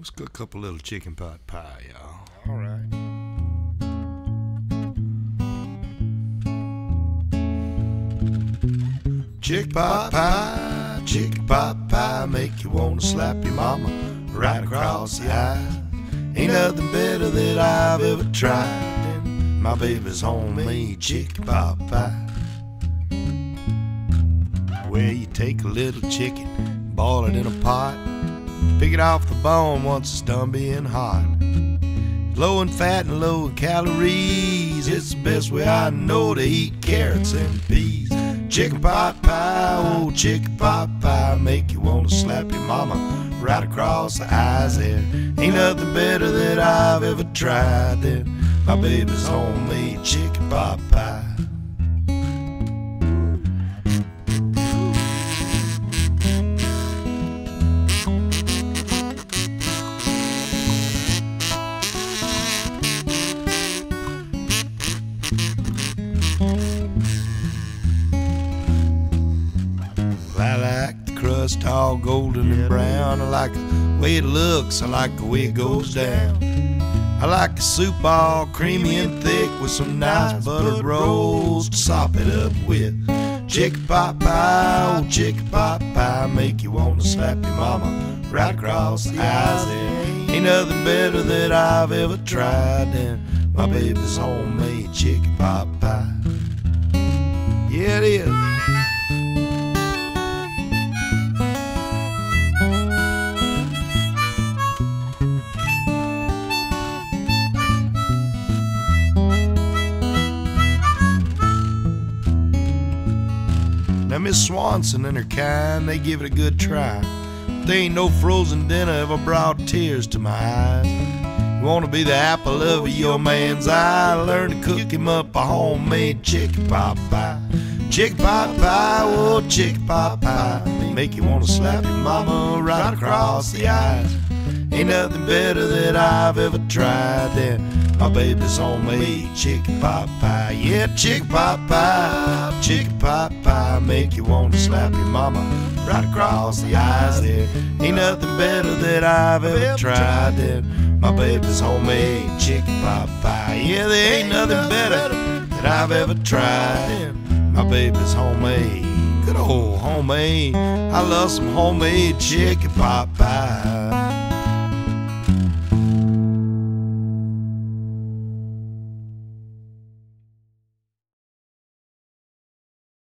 Let's cook a couple little chicken pot pie, y'all. All right. Chicken pot pie, make you wanna slap your mama right across the eye. Ain't nothing better that I've ever tried than my baby's homemade chicken pot pie. Where you take a little chicken, boil it in a pot, pick it off the bone once it's done being hot. Low in fat and low in calories, it's the best way I know to eat carrots and peas. Chicken pot pie, oh chicken pot pie, make you wanna slap your mama right across the eyes there. Ain't nothing better that I've ever tried than my baby's homemade chicken pot pie. I like the crust all golden and brown. I like the way it looks, I like the way it goes down. I like the soup all creamy and thick with some nice buttered rolls to sop it up with. Chicken pot pie, oh chicken pot pie, make you wanna slap your mama right across the eyes there. Ain't nothing better that I've ever tried than my baby's homemade chicken pot pie. Yeah, it is. Now Miss Swanson and her kind, they give it a good try. But there ain't no frozen dinner ever brought tears to my eyes. You wanna be the apple of your man's eye, learn to cook him up a homemade chicken pot pie. Chicken pot pie, oh chicken pot pie, make you wanna slap your mama right across the eyes. Ain't nothing better that I've ever tried than my baby's homemade chicken pot pie. Yeah, chicken pot pie, make you wanna slap your mama right across the eyes there. Ain't nothing better that I've ever tried than my baby's homemade chicken pot pie. Yeah, there ain't nothing better that I've ever tried than my baby's homemade, good old homemade. I love some homemade chicken pot pie.